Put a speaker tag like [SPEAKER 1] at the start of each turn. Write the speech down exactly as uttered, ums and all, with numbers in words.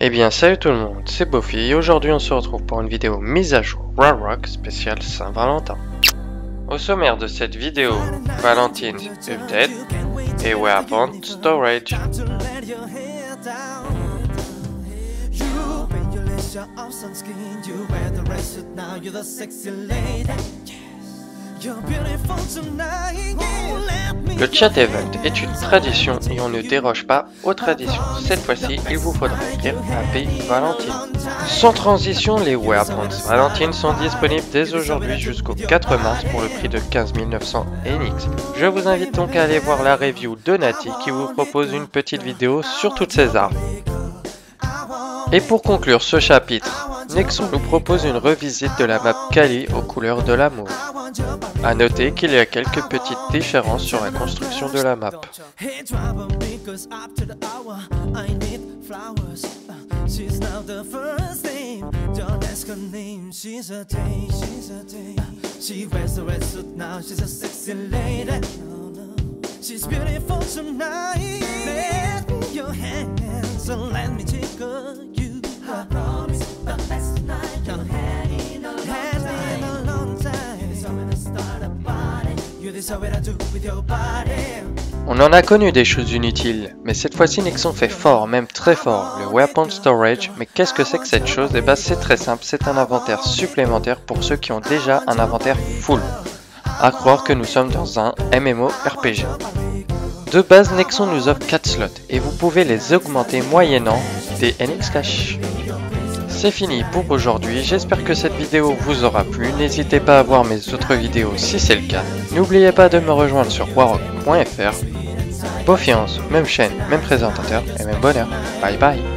[SPEAKER 1] Eh bien salut tout le monde, c'est Bofi et aujourd'hui on se retrouve pour une vidéo mise à jour Rarock spéciale Saint-Valentin. Au sommaire de cette vidéo, Valentine's Update et Weapon Storage. Le chat event est une tradition et on ne déroge pas aux traditions. Cette fois-ci, il vous faudra écrire Happy Valentine. Sans transition, les Weapons Valentine sont disponibles dès aujourd'hui jusqu'au quatre mars pour le prix de quinze mille neuf cents N X. Je vous invite donc à aller voir la review de Nati qui vous propose une petite vidéo sur toutes ces armes. Et pour conclure ce chapitre, Nexon nous propose une revisite de la map Kali aux couleurs de l'amour. A noter qu'il y a quelques petites différences sur la construction de la map. On en a connu des choses inutiles, mais cette fois-ci Nexon fait fort, même très fort, le Weapon Storage. Mais qu'est-ce que c'est que cette chose? Eh ben c'est très simple, c'est un inventaire supplémentaire pour ceux qui ont déjà un inventaire full. À croire que nous sommes dans un M M O R P G. De base, Nexon nous offre quatre slots, et vous pouvez les augmenter moyennant des N X Cash. C'est fini pour aujourd'hui, j'espère que cette vidéo vous aura plu, n'hésitez pas à voir mes autres vidéos si c'est le cas. N'oubliez pas de me rejoindre sur warock point F R. Bofiance, même chaîne, même présentateur et même bonheur. Bye bye.